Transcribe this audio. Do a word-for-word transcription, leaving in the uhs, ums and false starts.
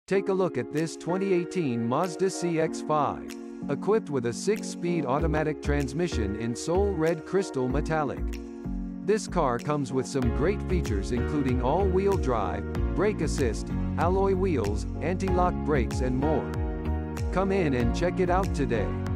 Take a look at this twenty eighteen Mazda C X five. Equipped with a six-speed automatic transmission in Soul Red Crystal Metallic. This car comes with some great features including all-wheel drive, brake assist, alloy wheels, anti-lock brakes and more. Come in and check it out today.